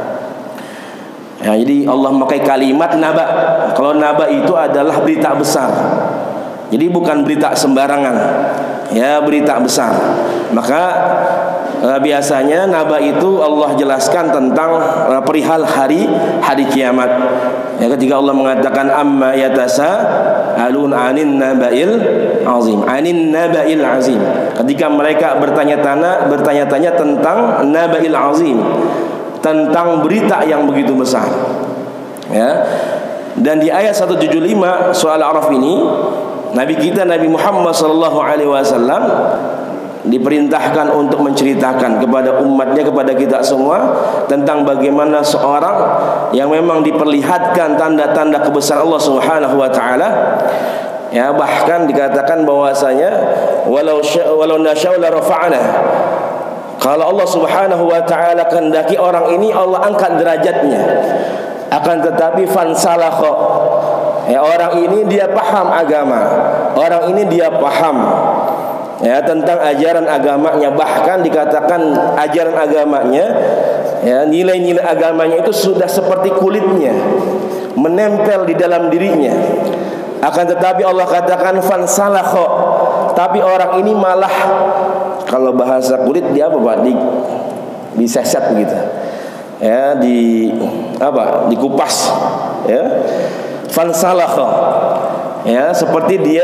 Speaker 1: Ya, jadi Allah memakai kalimat naba. Kalau naba itu adalah berita besar. Jadi bukan berita sembarangan, ya, berita besar. Maka uh, biasanya naba itu Allah jelaskan tentang uh, perihal hari hari kiamat. Ya, ketika Allah mengatakan amma yatasaalun anin nabail azim, anin nabail azim. Ketika mereka bertanya-tanya bertanya-tanya tentang nabail azim, tentang berita yang begitu besar. Ya. Dan di ayat seratus tujuh puluh lima surah Al-A'raf ini, Nabi kita Nabi Muhammad sallallahu alaihi wasallam diperintahkan untuk menceritakan kepada umatnya, kepada kita semua, tentang bagaimana seorang yang memang diperlihatkan tanda-tanda kebesaran Allah Subhanahu wa taala. Ya, bahkan dikatakan bahwasanya walau walau nasya'u la rafa'na. Kalau Allah Subhanahu wa taala kehendaki orang ini, Allah angkat derajatnya. Akan tetapi fansalakha, ya, orang ini dia paham agama, orang ini dia paham, ya, tentang ajaran agamanya. Bahkan dikatakan ajaran agamanya, ya, nilai-nilai agamanya itu sudah seperti kulitnya, menempel di dalam dirinya. Akan tetapi Allah katakan fansalakha, tapi orang ini malah, kalau bahasa kulit dia apa Pak? Di diseset begitu. Ya, di apa? Dikupas, ya. Fansalakha, ya, seperti dia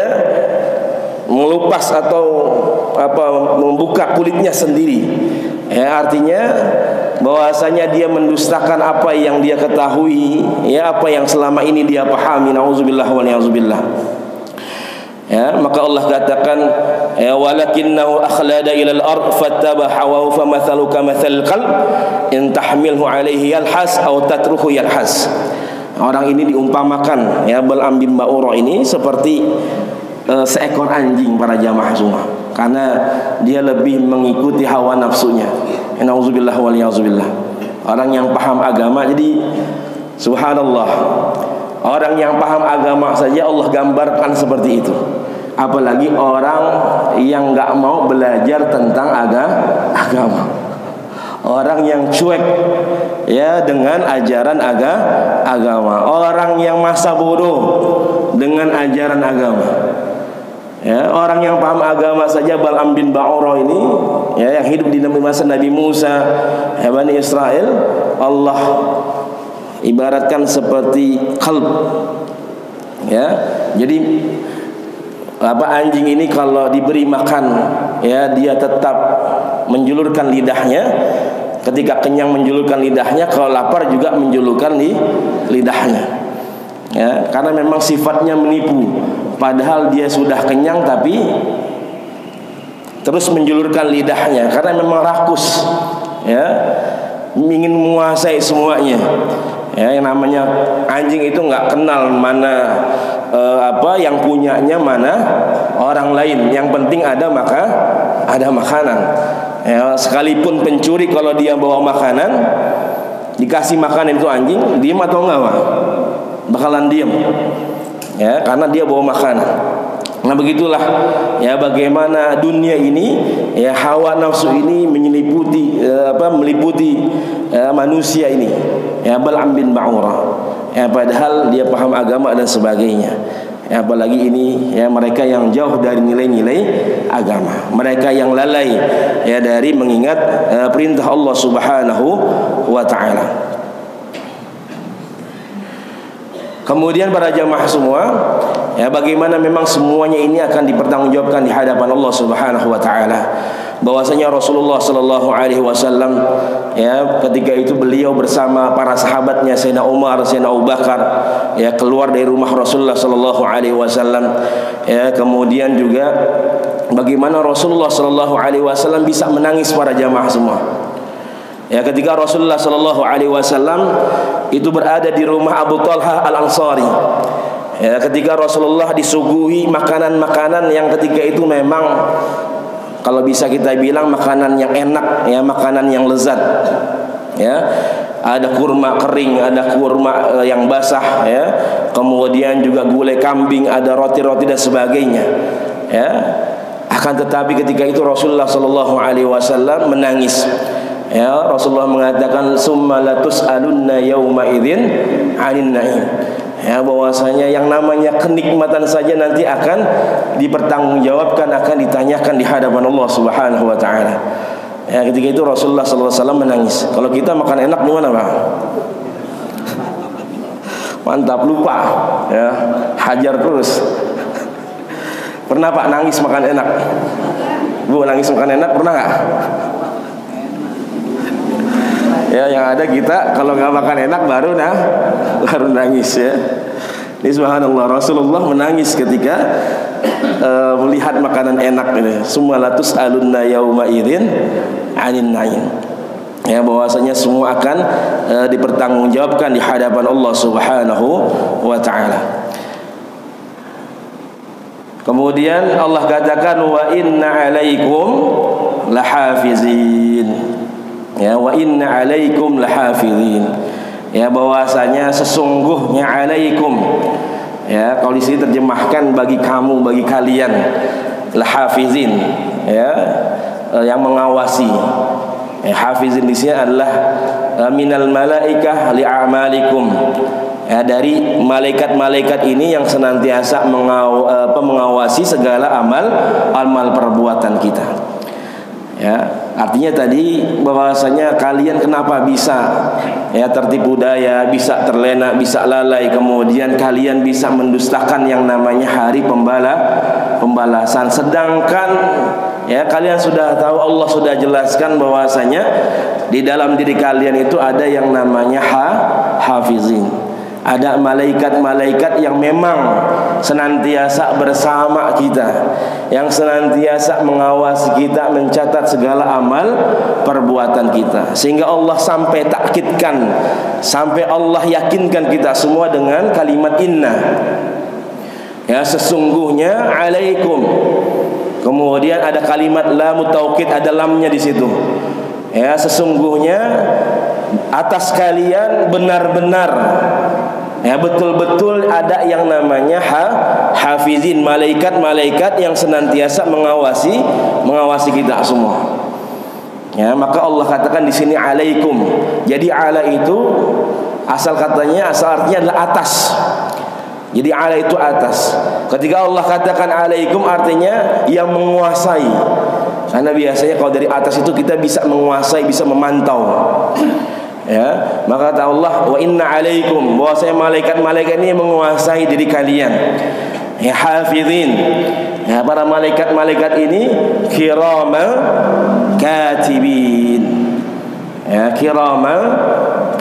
Speaker 1: melupas atau apa, membuka kulitnya sendiri. Ya, artinya bahwasanya dia mendustakan apa yang dia ketahui, ya, apa yang selama ini dia pahami. Nauzubillah wa na'udzubillah. Ya, maka Allah katakan, ya, walakinnahu akhlada ilal ard fattabaha wa fa mathalu kamathal qalb in tahmilhu alaihi yalhas aw tatruhu yalhas. Orang ini diumpamakan, ya, Bal'am bin Ba'ura ini seperti uh, seekor anjing para jamaah semua, karena dia lebih mengikuti hawa nafsunya. Nauzubillah wal yauzubillah. Orang yang paham agama, jadi subhanallah, orang yang paham agama saja Allah gambarkan seperti itu, apalagi orang yang nggak mau belajar tentang aga, agama, orang yang cuek, ya, dengan ajaran aga, agama, orang yang masa bodoh dengan ajaran agama. Ya, orang yang paham agama saja Bal'am bin Ba'ura ini, ya, yang hidup di masa Nabi Musa, ya, Bani Israel, Allah ibaratkan seperti kalb. Ya, jadi apa, anjing ini kalau diberi makan, ya, dia tetap menjulurkan lidahnya. Ketika kenyang menjulurkan lidahnya, kalau lapar juga menjulurkan li, lidahnya. Ya, karena memang sifatnya menipu. Padahal dia sudah kenyang tapi terus menjulurkan lidahnya karena memang rakus, ya, ingin menguasai semuanya. Ya, yang namanya anjing itu nggak kenal mana eh, apa yang punyanya, mana orang lain. Yang penting ada maka ada makanan. Ya, sekalipun pencuri kalau dia bawa makanan, dikasih makanan itu anjing, diem atau enggak, Pak? Bakalan diem. Ya, karena dia bawa makanan. Nah, begitulah ya bagaimana dunia ini, ya hawa nafsu ini menyeliputi eh, apa meliputi eh, manusia ini. Ya, Bal'am bin Ba'urah. Ya, padahal dia paham agama dan sebagainya. Ya, apalagi ini ya mereka yang jauh dari nilai-nilai agama, mereka yang lalai ya dari mengingat uh, perintah Allah Subhanahu wa taala. Kemudian para jamaah semua, ya bagaimana memang semuanya ini akan dipertanggungjawabkan di hadapan Allah Subhanahu wa taala. Bahwasanya Rasulullah sallallahu alaihi wasallam ya ketika itu beliau bersama para sahabatnya Sayyidina Umar, Sayyidina Abu Bakar ya keluar dari rumah Rasulullah sallallahu alaihi wasallam, ya kemudian juga bagaimana Rasulullah sallallahu alaihi wasallam bisa menangis para jamaah semua. Ya, ketika Rasulullah sallallahu alaihi wasallam itu berada di rumah Abu Talha Al-Ansari. Ya, ketika Rasulullah disuguhi makanan-makanan yang ketika itu memang kalau bisa kita bilang makanan yang enak, ya makanan yang lezat. Ya, ada kurma kering, ada kurma uh, yang basah, ya. Kemudian juga gulai kambing, ada roti-roti dan sebagainya. Ya. Akan tetapi ketika itu Rasulullah sallallahu alaihi wasallam menangis. Ya, Rasulullah mengatakan summa latus'alunna yauma idzin 'anil na'im. Ya, bahwasanya yang namanya kenikmatan saja nanti akan dipertanggungjawabkan, akan ditanyakan di hadapan Allah Subhanahu wa taala. Ya, ketika itu Rasulullah sallallahu alaihi wasallam menangis. Kalau kita makan enak gimana, Pak? Mantap, lupa. Ya, hajar terus. Pernah Pak nangis makan enak? Bu, nangis makan enak pernah nggak? Ya, yang ada kita kalau nggak makan enak baru nah baru nangis, ya. Ini subhanallah, Rasulullah menangis ketika uh, melihat makanan enak ini. Summa latus'alunna yauma idzin 'anil na'im. Ya, bahwasanya semua akan uh, dipertanggungjawabkan di hadapan Allah Subhanahu wa taala. Kemudian Allah katakan wa inna 'alaikum lahafizin. Ya, wa inna 'alaikum lahafizin. Ya, bahwasanya sesungguhnya 'alaikum. Ya, kalau di sini terjemahkan bagi kamu, bagi kalian, lahafizin, ya, yang mengawasi. Ya, hafizin di sini adalah minal malaikah li'amalikum. Ya, dari malaikat-malaikat ini yang senantiasa mengaw, apa, mengawasi segala amal amal perbuatan kita. Ya, artinya tadi bahwasanya kalian kenapa bisa ya tertipu daya, bisa terlena, bisa lalai, kemudian kalian bisa mendustakan yang namanya hari pembala pembalasan, sedangkan ya kalian sudah tahu, Allah sudah jelaskan bahwasanya di dalam diri kalian itu ada yang namanya ha, hafizin. Ada malaikat-malaikat yang memang senantiasa bersama kita, yang senantiasa mengawasi kita, mencatat segala amal perbuatan kita. Sehingga Allah sampai takkidkan, sampai Allah yakinkan kita semua dengan kalimat inna. Ya, sesungguhnya 'alaikum. Kemudian ada kalimat lam taukid, ada lamnya di situ. Ya, sesungguhnya atas kalian benar-benar, ya betul-betul ada yang namanya ha, hafizin, malaikat-malaikat yang senantiasa mengawasi mengawasi kita semua. Ya, maka Allah katakan di sini 'alaikum. Jadi 'ala itu asal katanya, asal artinya adalah atas. Jadi 'ala itu atas. Ketika Allah katakan 'alaikum artinya yang menguasai. Karena biasanya kalau dari atas itu kita bisa menguasai, bisa memantau. Ya, maka kata Allah wa inna 'alaikum, bahwasanya malaikat-malaikat ini menguasai diri kalian. Ya, hafizin. Ya, para malaikat-malaikat ini kirama katibin. Ya, kirama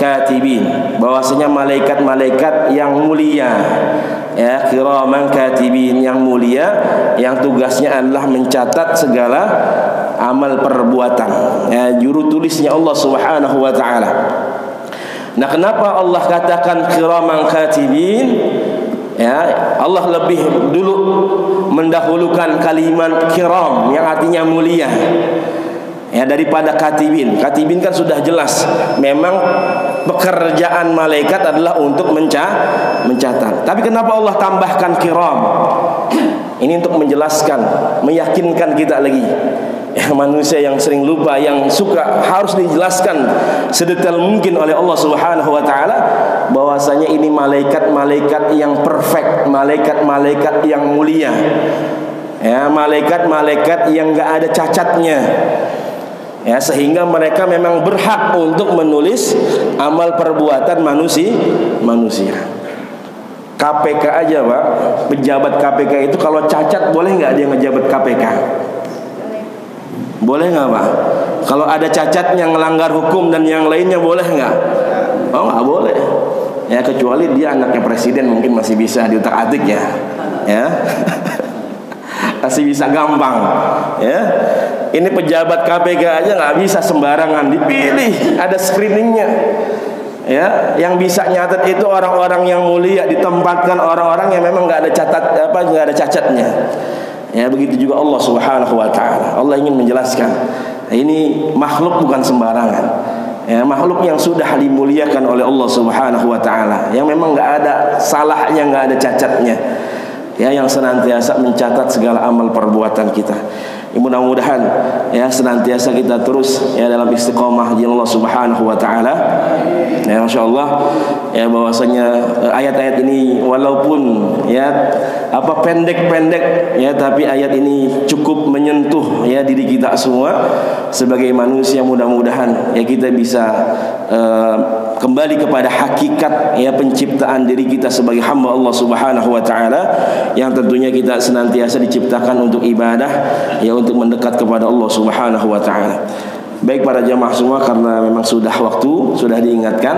Speaker 1: katibin, bahwasanya malaikat-malaikat yang mulia, ya, kiraman katibin, yang mulia, yang tugasnya adalah mencatat segala amal perbuatan, ya, juru tulisnya Allah Subhanahu wa taala. Nah, kenapa Allah katakan kiraman katibin? Ya, Allah lebih dulu mendahulukan kalimat kiram yang artinya mulia, ya, daripada katibin. Katibin kan sudah jelas, memang pekerjaan malaikat adalah untuk menca mencatat. Tapi kenapa Allah tambahkan kiram? Ini untuk menjelaskan, meyakinkan kita lagi, ya, manusia yang sering lupa, yang suka, harus dijelaskan sedetail mungkin oleh Allah Subhanahu wa taala bahwasanya ini malaikat-malaikat yang perfect, malaikat-malaikat yang mulia, ya, malaikat-malaikat yang enggak ada cacatnya, ya, sehingga mereka memang berhak untuk menulis amal perbuatan manusia manusia. K P K aja, Pak, pejabat K P K itu kalau cacat boleh nggak dia ngejabat K P K? Boleh nggak, Pak? Kalau ada cacat yang melanggar hukum dan yang lainnya boleh nggak? Oh, nggak boleh. Ya, kecuali dia anaknya presiden, mungkin masih bisa diutak-atik, ya, ya. Masih bisa gampang, ya. Ini pejabat K P K aja nggak bisa sembarangan dipilih, ada screeningnya, ya. Yang bisa nyatat itu orang-orang yang mulia, ditempatkan orang-orang yang memang nggak ada catat apa nggak ada cacatnya. Ya, begitu juga Allah Subhanahu wa taala. Allah ingin menjelaskan, ini makhluk bukan sembarangan. Ya, makhluk yang sudah dimuliakan oleh Allah Subhanahu wa taala, yang memang enggak ada salahnya, enggak ada cacatnya. Ya, yang senantiasa mencatat segala amal perbuatan kita. Ya, mudah-mudahan ya senantiasa kita terus ya dalam istiqomah di Allah Subhanahu wa taala. Ya, masyaallah, ya, bahwasanya ayat-ayat ini walaupun ya apa pendek-pendek, ya, tapi ayat ini cukup menyentuh ya diri kita semua sebagai manusia. Mudah-mudahan ya kita bisa uh, kembali kepada hakikat ya penciptaan diri kita sebagai hamba Allah Subhanahu wa taala, yang tentunya kita senantiasa diciptakan untuk ibadah, ya, untuk mendekat kepada Allah Subhanahu wa taala. Baik para jamaah semua, karena memang sudah waktu, sudah diingatkan.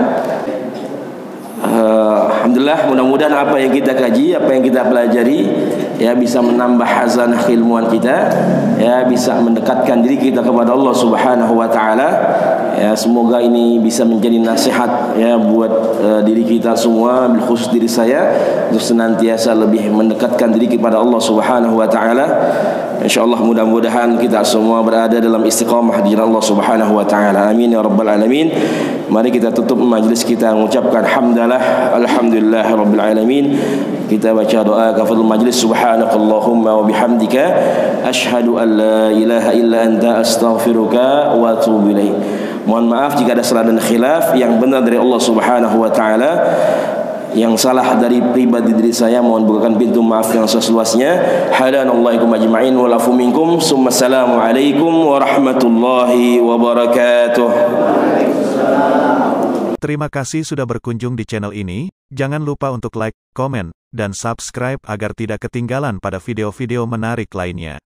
Speaker 1: Uh, Alhamdulillah, mudah-mudahan apa yang kita kaji, apa yang kita pelajari ya bisa menambah hazanah keilmuan kita, ya, bisa mendekatkan diri kita kepada Allah Subhanahu wa taala. Ya, semoga ini bisa menjadi nasihat ya buat uh, diri kita semua, bil khusus diri saya, untuk senantiasa lebih mendekatkan diri kepada Allah Subhanahu wa taala. Insyaallah mudah-mudahan kita semua berada dalam istiqamah di jalan Allah Subhanahu wa taala. Amin ya rabbal alamin. Mari kita tutup majlis kita mengucapkan hamdalah alhamdulillah rabbil alamin. Kita baca doa kafaratul majlis. Subhanakallahumma wa bihamdika asyhadu an la ilaha illa anta astaghfiruka wa atubu ilaik. Mohon maaf jika ada salah dan khilaf, yang benar dari Allah Subhanahu wa taala, yang salah dari pribadi diri saya mohon bukakan pintu maaf yang seluasnya. Hadanallahu ajma'in wa lafu minkum. Assalamu alaikum warahmatullahi wabarakatuh.
Speaker 2: Terima kasih sudah berkunjung di channel ini. Jangan lupa untuk like, komen, dan subscribe agar tidak ketinggalan pada video-video menarik lainnya.